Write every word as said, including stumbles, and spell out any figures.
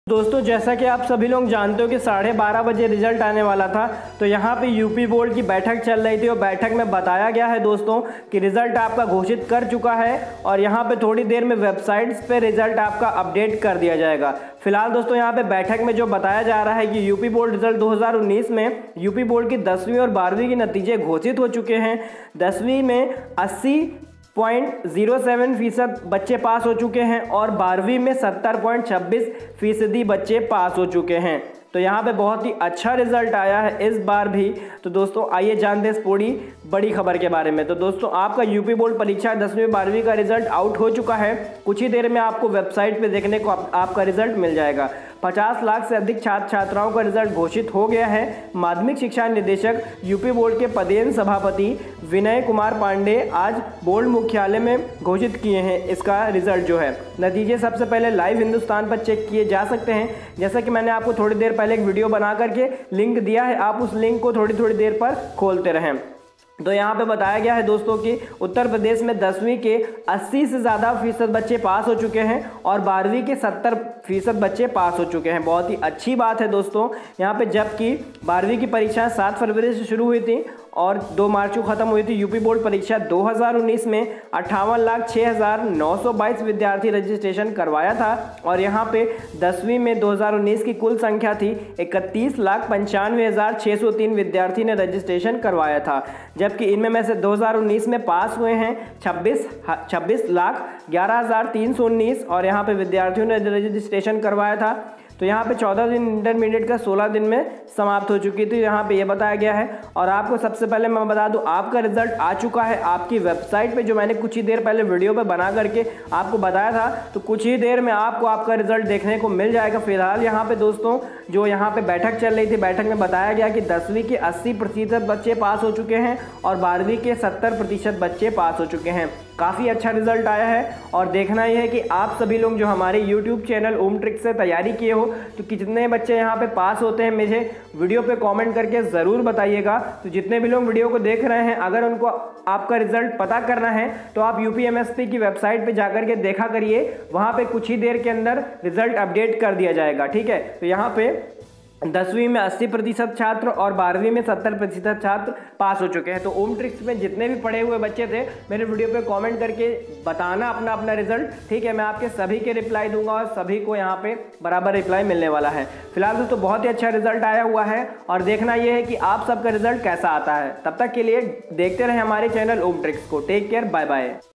दोस्तों जैसा कि आप सभी लोग जानते हो कि साढ़े बारह बजे रिजल्ट आने वाला था, तो यहाँ पे यूपी बोर्ड की बैठक चल रही थी और बैठक में बताया गया है दोस्तों कि रिजल्ट आपका घोषित कर चुका है और यहाँ पे थोड़ी देर में वेबसाइट्स पे रिजल्ट आपका अपडेट कर दिया जाएगा। फिलहाल दोस्तों यहाँ पे बैठक में जो बताया जा रहा है कि यूपी बोर्ड रिजल्ट दो हज़ार उन्नीस में यूपी बोर्ड की दसवीं और बारहवीं के नतीजे घोषित हो चुके हैं। दसवीं में अस्सी पॉइंट जीरो सेवन फीसद बच्चे पास हो चुके हैं और बारहवीं में सत्तर पॉइंट छब्बीस फीसदी बच्चे पास हो चुके हैं। तो यहाँ पे बहुत ही अच्छा रिजल्ट आया है इस बार भी। तो दोस्तों आइए जानते हैं इस पूरी बड़ी खबर के बारे में। तो दोस्तों आपका यूपी बोर्ड परीक्षा दसवीं बारहवीं का रिजल्ट आउट हो चुका है। कुछ ही देर में आपको वेबसाइट पे देखने को आप, आपका रिजल्ट मिल जाएगा। पचास लाख से अधिक छात्र छात्राओं का रिजल्ट घोषित हो गया है। माध्यमिक शिक्षा निदेशक यूपी बोर्ड के पदेन सभापति विनय कुमार पांडे आज बोर्ड मुख्यालय में घोषित किए हैं इसका रिजल्ट जो है। नतीजे सबसे पहले लाइव हिंदुस्तान पर चेक किए जा सकते हैं। जैसा कि मैंने आपको थोड़ी देर पहले एक वीडियो बना करके लिंक दिया है, आप उस लिंक को थोड़ी थोड़ी देर पर खोलते रहें। तो यहाँ पे बताया गया है दोस्तों कि उत्तर प्रदेश में दसवीं के अस्सी से ज़्यादा फीसद बच्चे पास हो चुके हैं और बारहवीं के सत्तर फीसद बच्चे पास हो चुके हैं। बहुत ही अच्छी बात है दोस्तों यहाँ पे। जबकि बारहवीं की परीक्षा सात फरवरी से शुरू हुई थी और दो मार्च को ख़त्म हुई थी। यूपी बोर्ड परीक्षा दो हज़ार उन्नीस में अट्ठावन लाख छः हज़ार नौ सौ बाईस विद्यार्थी रजिस्ट्रेशन करवाया था और यहाँ पे दसवीं में दो हज़ार उन्नीस की कुल संख्या थी इकतीस लाख पंचानवे हज़ार छः सौ तीन विद्यार्थी ने रजिस्ट्रेशन करवाया था। जबकि इनमें में से दो हज़ार उन्नीस में पास हुए हैं छब्बीस छब्बीस लाख ग्यारह हज़ार तीन सौ उन्नीस और यहाँ पे विद्यार्थियों ने रजिस्ट्रेशन करवाया था। तो यहाँ पे चौदह दिन इंटरमीडिएट का सोलह दिन में समाप्त हो चुकी थी। यहाँ पे ये बताया गया है। और आपको सबसे पहले मैं बता दूँ आपका रिजल्ट आ चुका है आपकी वेबसाइट पे, जो मैंने कुछ ही देर पहले वीडियो पे बना करके आपको बताया था। तो कुछ ही देर में आपको आपका रिजल्ट देखने को मिल जाएगा। फिलहाल यहाँ पे दोस्तों जो यहाँ पे बैठक चल रही थी, बैठक में बताया गया कि दसवीं के अस्सी प्रतिशत बच्चे पास हो चुके हैं और बारहवीं के सत्तर प्रतिशत बच्चे पास हो चुके हैं। काफ़ी अच्छा रिजल्ट आया है और देखना यह है कि आप सभी लोग जो हमारे यूट्यूब चैनल ओम ट्रिक्स से तैयारी किए हो तो कितने बच्चे यहाँ पे पास होते हैं मुझे वीडियो पे कमेंट करके ज़रूर बताइएगा। तो जितने भी लोग वीडियो को देख रहे हैं, अगर उनको आपका रिजल्ट पता करना है तो आप यूपीएमएसपी की वेबसाइट पे जाकर के देखा करिए। वहाँ पे कुछ ही देर के अंदर रिजल्ट अपडेट कर दिया जाएगा। ठीक है, तो यहाँ पे दसवीं में अस्सी प्रतिशत छात्र और बारहवीं में सत्तर प्रतिशत छात्र पास हो चुके हैं। तो ओम ट्रिक्स में जितने भी पढ़े हुए बच्चे थे मेरे वीडियो पे कमेंट करके बताना अपना अपना रिजल्ट। ठीक है, मैं आपके सभी के रिप्लाई दूंगा और सभी को यहाँ पे बराबर रिप्लाई मिलने वाला है। फिलहाल दोस्तों बहुत ही अच्छा रिजल्ट आया हुआ है और देखना यह है कि आप सबका रिजल्ट कैसा आता है। तब तक के लिए देखते रहे हमारे चैनल ओम ट्रिक्स को। Take care, bye bye.